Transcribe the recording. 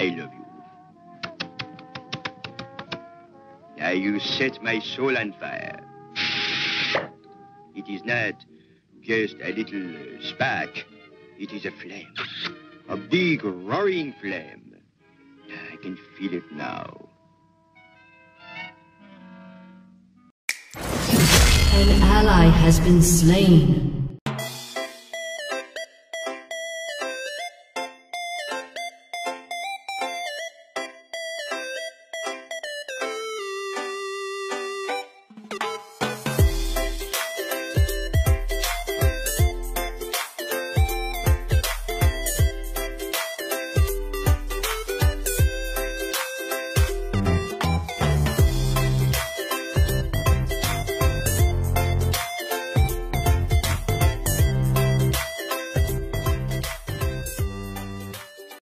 I love you. Now you set my soul on fire. It is not just a little spark. It is a flame. A big roaring flame. I can feel it now. An ally has been slain.